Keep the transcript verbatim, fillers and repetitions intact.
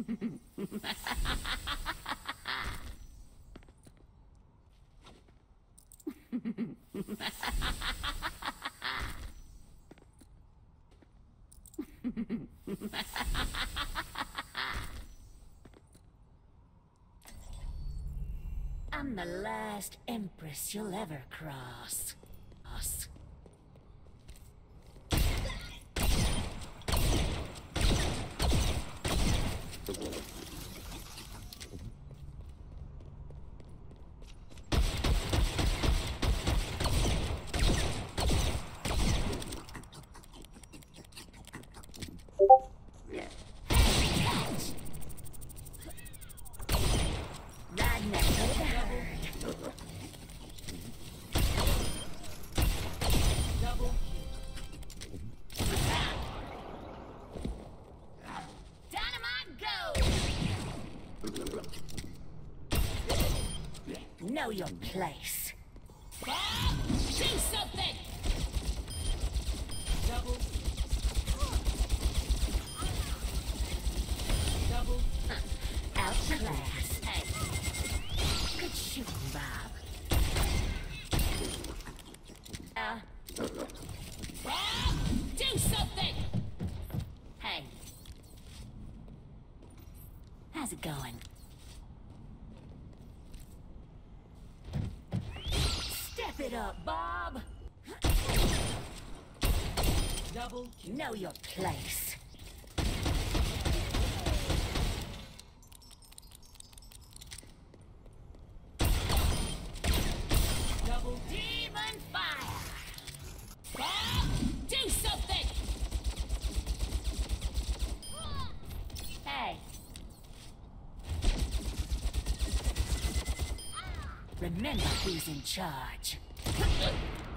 I'm the last empress you'll ever cross. Cross. Know your place. Bob, do something! Double. Double. Outclass. Hey. Good shooting, Bob. Uh. Bob, do something! Hey. How's it going? Step it up, Bob. Double. Know your place. Double. Demon fire. Bob, do something! Hey. Remember who's in charge.